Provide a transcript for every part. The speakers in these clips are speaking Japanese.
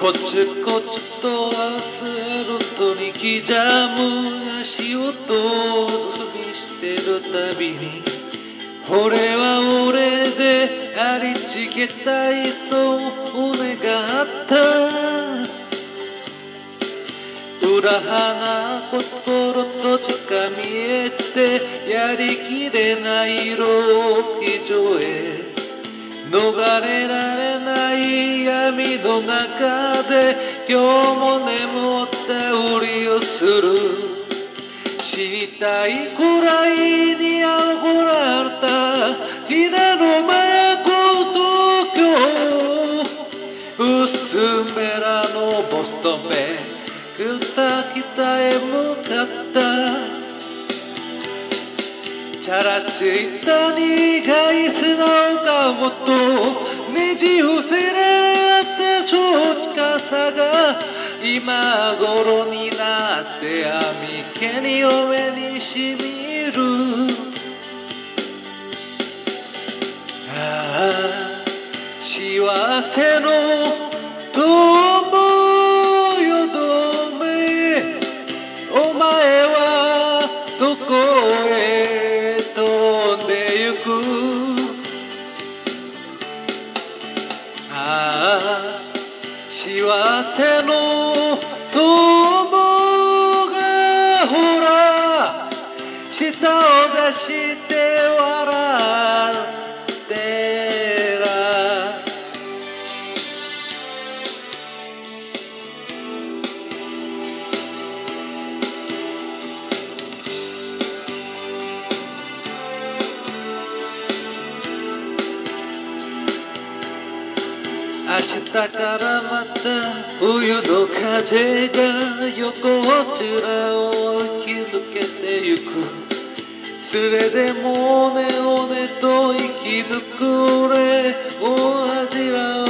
コツコツとアスファルトに刻む足音を踏みしてるたびに俺は俺でありちけたいそう願った裏花心と近見えてやりきれない浪費所へ逃れられない闇の中で今日も眠ったふりをする死にたいくらいにあごられたひなの都東京薄めらのボストンへ北へ向かったチャラついた苦い砂がもっとねじ伏せられた正近さが今頃になって網毛に嫁にしみるああ幸せの友よどめお前はどこへ飛んでゆくああ幸せの友がほら舌を出して笑ってら明日からまた冬の風が横面を吹き抜けてゆくそれでもおねおねと生き抜く俺を恥じらう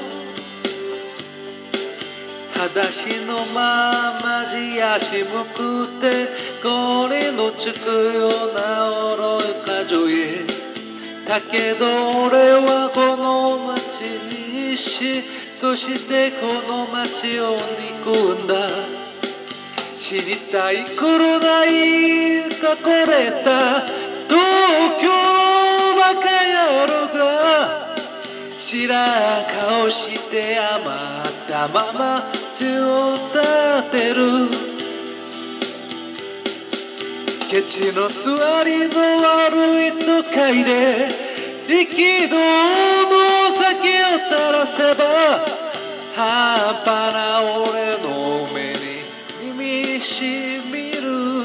裸足のまま地足むくって氷のつくような愚か女へだけど俺はこの街にそしてこの街を憎んだ知りたい黒ない隠れた東京バカ野郎が知らん顔して余ったまま血を立てるケチの座りの悪い都会で力道の酒を垂らせば半端な俺の目に見しみる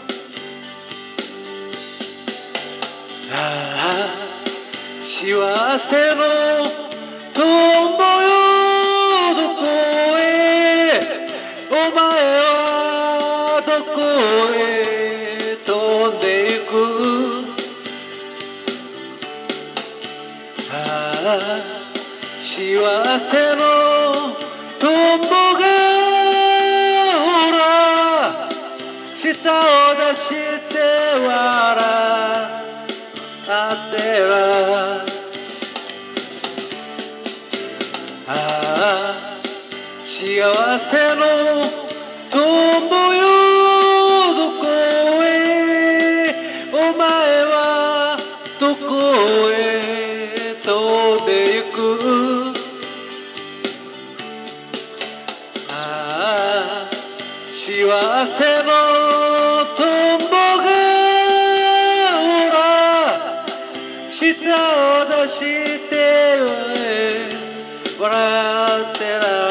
ああ幸せの友よどこへお前はどこへ飛んでゆくああ幸せの友がほら舌を出して笑ってらああ幸せの友よどこへお前はどこへ飛んでゆくああ幸せの友がほら舌を出して笑ってら